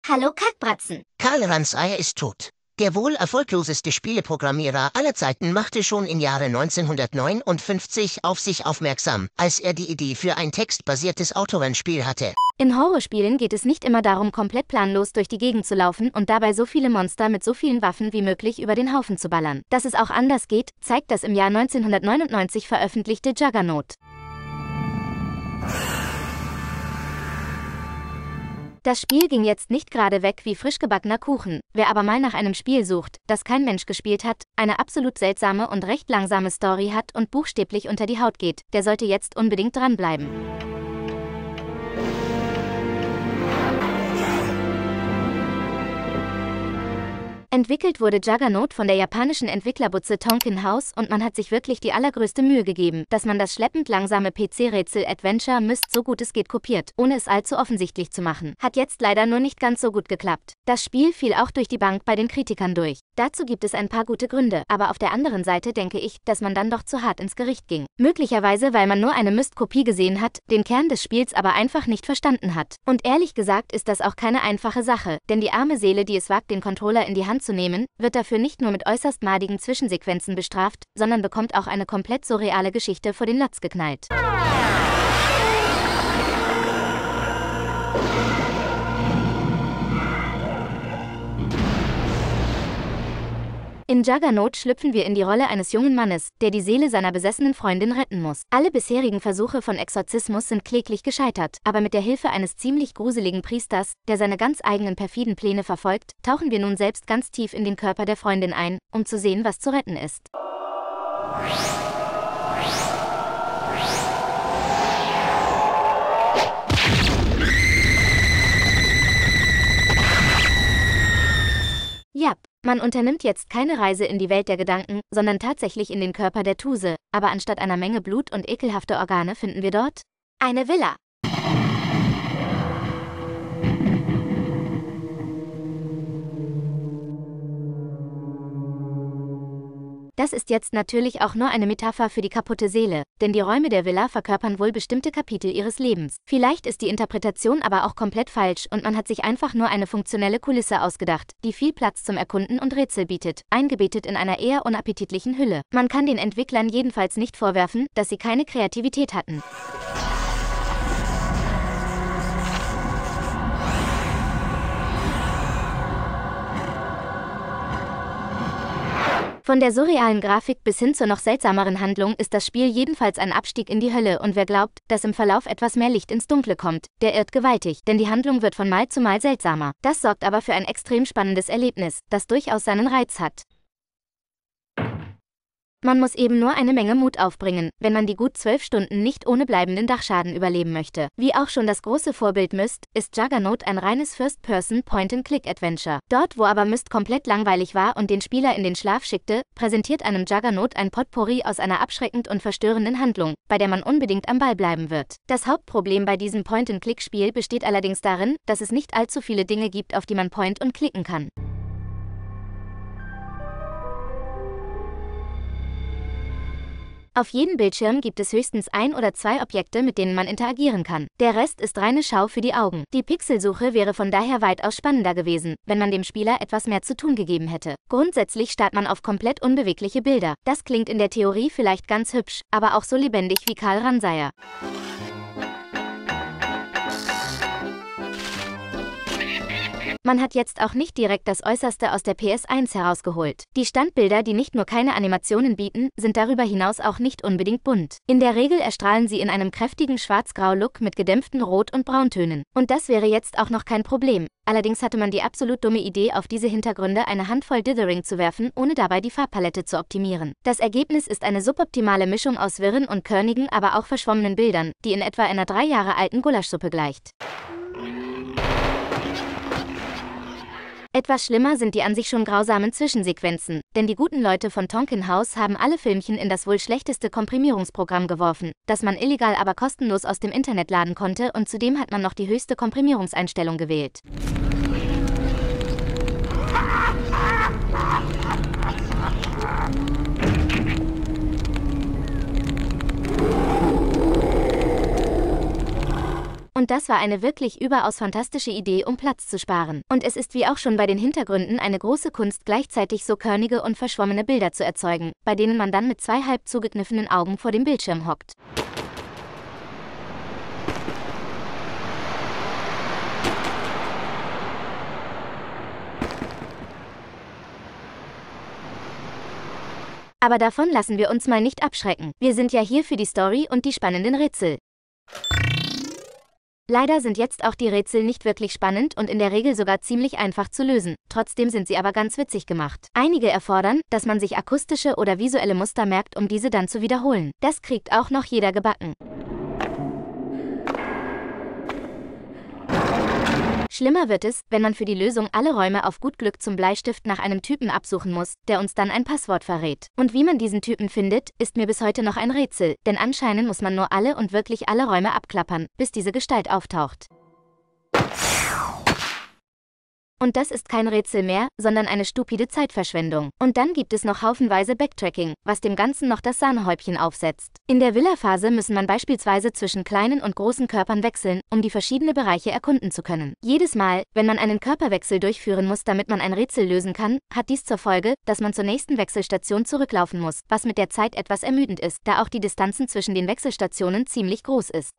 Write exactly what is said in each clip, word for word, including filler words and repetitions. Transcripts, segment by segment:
Hallo Kackbratzen. Karl Ranseier ist tot. Der wohl erfolgloseste Spieleprogrammierer aller Zeiten machte schon im Jahre neunzehnhundertneunundfünfzig auf sich aufmerksam, als er die Idee für ein textbasiertes Autorennspiel hatte. In Horrorspielen geht es nicht immer darum, komplett planlos durch die Gegend zu laufen und dabei so viele Monster mit so vielen Waffen wie möglich über den Haufen zu ballern. Dass es auch anders geht, zeigt das im Jahr neunzehnhundertneunundneunzig veröffentlichte Juggernaut. Das Spiel ging jetzt nicht gerade weg wie frisch gebackener Kuchen. Wer aber mal nach einem Spiel sucht, das kein Mensch gespielt hat, eine absolut seltsame und recht langsame Story hat und buchstäblich unter die Haut geht, der sollte jetzt unbedingt dranbleiben. Entwickelt wurde Juggernaut von der japanischen Entwicklerbutze Tonkin House und man hat sich wirklich die allergrößte Mühe gegeben, dass man das schleppend langsame P C-Rätsel-Adventure Myst so gut es geht kopiert, ohne es allzu offensichtlich zu machen. Hat jetzt leider nur nicht ganz so gut geklappt. Das Spiel fiel auch durch die Bank bei den Kritikern durch. Dazu gibt es ein paar gute Gründe, aber auf der anderen Seite denke ich, dass man dann doch zu hart ins Gericht ging. Möglicherweise, weil man nur eine Myst-Kopie gesehen hat, den Kern des Spiels aber einfach nicht verstanden hat. Und ehrlich gesagt ist das auch keine einfache Sache, denn die arme Seele, die es wagt, den Controller in die Hand zu nehmen, wird dafür nicht nur mit äußerst madigen Zwischensequenzen bestraft, sondern bekommt auch eine komplett surreale Geschichte vor den Latz geknallt. In Juggernaut schlüpfen wir in die Rolle eines jungen Mannes, der die Seele seiner besessenen Freundin retten muss. Alle bisherigen Versuche von Exorzismus sind kläglich gescheitert, aber mit der Hilfe eines ziemlich gruseligen Priesters, der seine ganz eigenen perfiden Pläne verfolgt, tauchen wir nun selbst ganz tief in den Körper der Freundin ein, um zu sehen, was zu retten ist. Jap. Man unternimmt jetzt keine Reise in die Welt der Gedanken, sondern tatsächlich in den Körper der Tuse, aber anstatt einer Menge Blut und ekelhafte Organe finden wir dort eine Villa. Das ist jetzt natürlich auch nur eine Metapher für die kaputte Seele, denn die Räume der Villa verkörpern wohl bestimmte Kapitel ihres Lebens. Vielleicht ist die Interpretation aber auch komplett falsch und man hat sich einfach nur eine funktionelle Kulisse ausgedacht, die viel Platz zum Erkunden und Rätsel bietet, eingebettet in einer eher unappetitlichen Hülle. Man kann den Entwicklern jedenfalls nicht vorwerfen, dass sie keine Kreativität hatten. Von der surrealen Grafik bis hin zur noch seltsameren Handlung ist das Spiel jedenfalls ein Abstieg in die Hölle und wer glaubt, dass im Verlauf etwas mehr Licht ins Dunkle kommt, der irrt gewaltig, denn die Handlung wird von Mal zu Mal seltsamer. Das sorgt aber für ein extrem spannendes Erlebnis, das durchaus seinen Reiz hat. Man muss eben nur eine Menge Mut aufbringen, wenn man die gut zwölf Stunden nicht ohne bleibenden Dachschaden überleben möchte. Wie auch schon das große Vorbild Myst, ist Juggernaut ein reines First-Person-Point-and-Click-Adventure. Dort, wo aber Myst komplett langweilig war und den Spieler in den Schlaf schickte, präsentiert einem Juggernaut ein Potpourri aus einer abschreckend und verstörenden Handlung, bei der man unbedingt am Ball bleiben wird. Das Hauptproblem bei diesem Point-and-Click-Spiel besteht allerdings darin, dass es nicht allzu viele Dinge gibt, auf die man point und klicken kann. Auf jedem Bildschirm gibt es höchstens ein oder zwei Objekte, mit denen man interagieren kann. Der Rest ist reine Schau für die Augen. Die Pixelsuche wäre von daher weitaus spannender gewesen, wenn man dem Spieler etwas mehr zu tun gegeben hätte. Grundsätzlich starrt man auf komplett unbewegliche Bilder. Das klingt in der Theorie vielleicht ganz hübsch, aber auch so lebendig wie Karl Ranseier. Man hat jetzt auch nicht direkt das Äußerste aus der P S eins herausgeholt. Die Standbilder, die nicht nur keine Animationen bieten, sind darüber hinaus auch nicht unbedingt bunt. In der Regel erstrahlen sie in einem kräftigen Schwarz-Grau-Look mit gedämpften Rot- und Brauntönen. Und das wäre jetzt auch noch kein Problem. Allerdings hatte man die absolut dumme Idee, auf diese Hintergründe eine Handvoll Dithering zu werfen, ohne dabei die Farbpalette zu optimieren. Das Ergebnis ist eine suboptimale Mischung aus wirren und körnigen, aber auch verschwommenen Bildern, die in etwa einer drei Jahre alten Gulaschsuppe gleicht. Etwas schlimmer sind die an sich schon grausamen Zwischensequenzen, denn die guten Leute von Tonkin House haben alle Filmchen in das wohl schlechteste Komprimierungsprogramm geworfen, das man illegal aber kostenlos aus dem Internet laden konnte und zudem hat man noch die höchste Komprimierungseinstellung gewählt. Und das war eine wirklich überaus fantastische Idee, um Platz zu sparen. Und es ist wie auch schon bei den Hintergründen eine große Kunst, gleichzeitig so körnige und verschwommene Bilder zu erzeugen, bei denen man dann mit zwei halb zugekniffenen Augen vor dem Bildschirm hockt. Aber davon lassen wir uns mal nicht abschrecken. Wir sind ja hier für die Story und die spannenden Rätsel. Leider sind jetzt auch die Rätsel nicht wirklich spannend und in der Regel sogar ziemlich einfach zu lösen. Trotzdem sind sie aber ganz witzig gemacht. Einige erfordern, dass man sich akustische oder visuelle Muster merkt, um diese dann zu wiederholen. Das kriegt auch noch jeder gebacken. Schlimmer wird es, wenn man für die Lösung alle Räume auf gut Glück zum Bleistift nach einem Typen absuchen muss, der uns dann ein Passwort verrät. Und wie man diesen Typen findet, ist mir bis heute noch ein Rätsel, denn anscheinend muss man nur alle und wirklich alle Räume abklappern, bis diese Gestalt auftaucht. Und das ist kein Rätsel mehr, sondern eine stupide Zeitverschwendung. Und dann gibt es noch haufenweise Backtracking, was dem Ganzen noch das Sahnehäubchen aufsetzt. In der Villa-Phase müssen man beispielsweise zwischen kleinen und großen Körpern wechseln, um die verschiedenen Bereiche erkunden zu können. Jedes Mal, wenn man einen Körperwechsel durchführen muss, damit man ein Rätsel lösen kann, hat dies zur Folge, dass man zur nächsten Wechselstation zurücklaufen muss, was mit der Zeit etwas ermüdend ist, da auch die Distanzen zwischen den Wechselstationen ziemlich groß ist.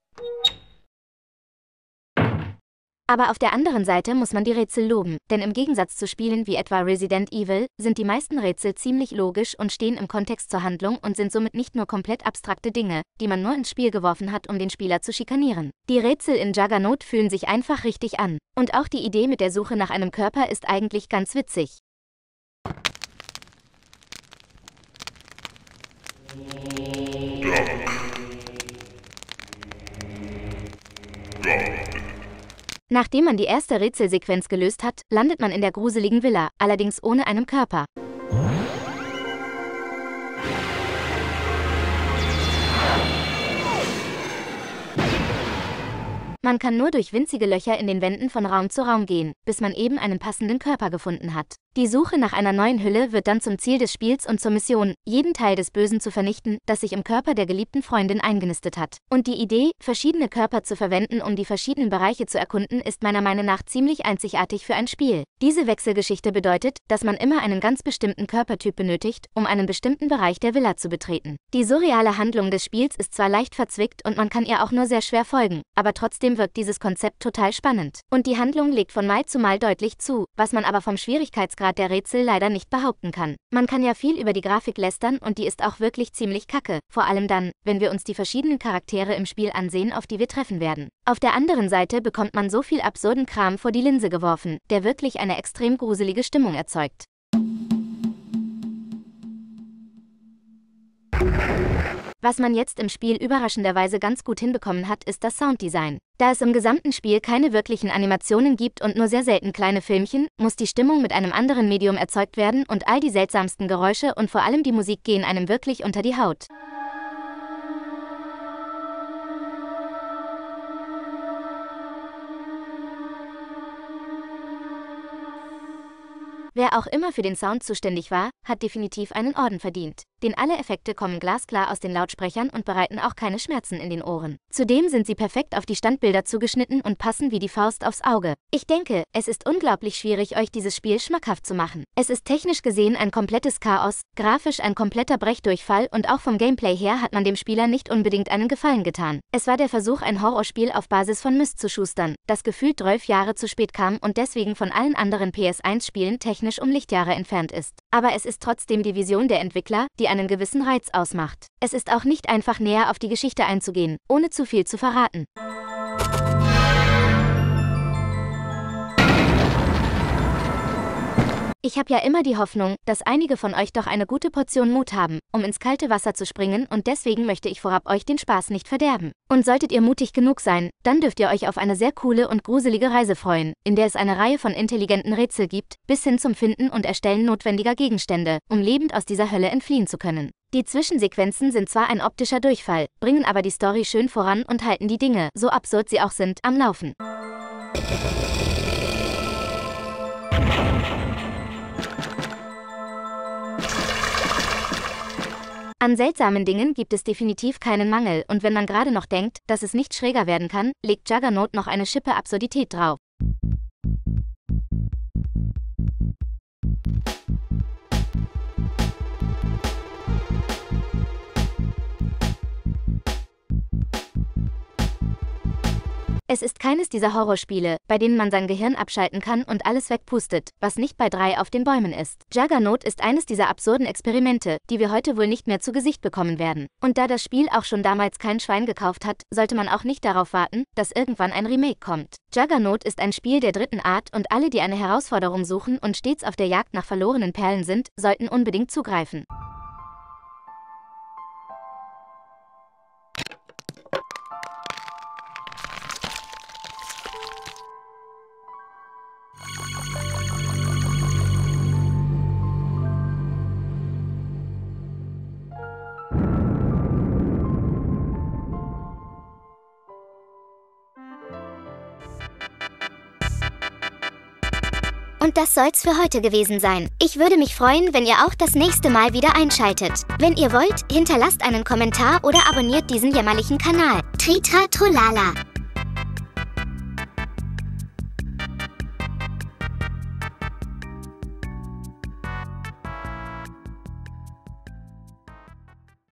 Aber auf der anderen Seite muss man die Rätsel loben, denn im Gegensatz zu Spielen wie etwa Resident Evil, sind die meisten Rätsel ziemlich logisch und stehen im Kontext zur Handlung und sind somit nicht nur komplett abstrakte Dinge, die man nur ins Spiel geworfen hat, um den Spieler zu schikanieren. Die Rätsel in Juggernaut fühlen sich einfach richtig an. Und auch die Idee mit der Suche nach einem Körper ist eigentlich ganz witzig. Nachdem man die erste Rätselsequenz gelöst hat, landet man in der gruseligen Villa, allerdings ohne einen Körper. Man kann nur durch winzige Löcher in den Wänden von Raum zu Raum gehen, bis man eben einen passenden Körper gefunden hat. Die Suche nach einer neuen Hülle wird dann zum Ziel des Spiels und zur Mission, jeden Teil des Bösen zu vernichten, das sich im Körper der geliebten Freundin eingenistet hat. Und die Idee, verschiedene Körper zu verwenden, um die verschiedenen Bereiche zu erkunden, ist meiner Meinung nach ziemlich einzigartig für ein Spiel. Diese Wechselgeschichte bedeutet, dass man immer einen ganz bestimmten Körpertyp benötigt, um einen bestimmten Bereich der Villa zu betreten. Die surreale Handlung des Spiels ist zwar leicht verzwickt und man kann ihr auch nur sehr schwer folgen, aber trotzdem wirkt dieses Konzept total spannend. Und die Handlung legt von Mal zu Mal deutlich zu, was man aber vom Schwierigkeitsgrad der Rätsel leider nicht behaupten kann. Man kann ja viel über die Grafik lästern und die ist auch wirklich ziemlich kacke, vor allem dann, wenn wir uns die verschiedenen Charaktere im Spiel ansehen, auf die wir treffen werden. Auf der anderen Seite bekommt man so viel absurden Kram vor die Linse geworfen, der wirklich eine extrem gruselige Stimmung erzeugt. Was man jetzt im Spiel überraschenderweise ganz gut hinbekommen hat, ist das Sounddesign. Da es im gesamten Spiel keine wirklichen Animationen gibt und nur sehr selten kleine Filmchen, muss die Stimmung mit einem anderen Medium erzeugt werden und all die seltsamsten Geräusche und vor allem die Musik gehen einem wirklich unter die Haut. Wer auch immer für den Sound zuständig war, hat definitiv einen Orden verdient. Denn alle Effekte kommen glasklar aus den Lautsprechern und bereiten auch keine Schmerzen in den Ohren. Zudem sind sie perfekt auf die Standbilder zugeschnitten und passen wie die Faust aufs Auge. Ich denke, es ist unglaublich schwierig, euch dieses Spiel schmackhaft zu machen. Es ist technisch gesehen ein komplettes Chaos, grafisch ein kompletter Brechdurchfall und auch vom Gameplay her hat man dem Spieler nicht unbedingt einen Gefallen getan. Es war der Versuch, ein Horrorspiel auf Basis von Myst zu schustern, das gefühlt zwölf Jahre zu spät kam und deswegen von allen anderen P S eins Spielen technisch um Lichtjahre entfernt ist. Aber es ist trotzdem die Vision der Entwickler, die einen gewissen Reiz ausmacht. Es ist auch nicht einfach näher auf die Geschichte einzugehen, ohne zu viel zu verraten. Ich habe ja immer die Hoffnung, dass einige von euch doch eine gute Portion Mut haben, um ins kalte Wasser zu springen und deswegen möchte ich vorab euch den Spaß nicht verderben. Und solltet ihr mutig genug sein, dann dürft ihr euch auf eine sehr coole und gruselige Reise freuen, in der es eine Reihe von intelligenten Rätsel gibt, bis hin zum Finden und Erstellen notwendiger Gegenstände, um lebend aus dieser Hölle entfliehen zu können. Die Zwischensequenzen sind zwar ein optischer Durchfall, bringen aber die Story schön voran und halten die Dinge, so absurd sie auch sind, am Laufen. An seltsamen Dingen gibt es definitiv keinen Mangel und wenn man gerade noch denkt, dass es nicht schräger werden kann, legt Juggernaut noch eine Schippe Absurdität drauf. Es ist keines dieser Horrorspiele, bei denen man sein Gehirn abschalten kann und alles wegpustet, was nicht bei drei auf den Bäumen ist. Juggernaut ist eines dieser absurden Experimente, die wir heute wohl nicht mehr zu Gesicht bekommen werden. Und da das Spiel auch schon damals kein Schwein gekauft hat, sollte man auch nicht darauf warten, dass irgendwann ein Remake kommt. Juggernaut ist ein Spiel der dritten Art und alle, die eine Herausforderung suchen und stets auf der Jagd nach verlorenen Perlen sind, sollten unbedingt zugreifen. Und das soll's für heute gewesen sein. Ich würde mich freuen, wenn ihr auch das nächste Mal wieder einschaltet. Wenn ihr wollt, hinterlasst einen Kommentar oder abonniert diesen jämmerlichen Kanal. Tritra Trollala.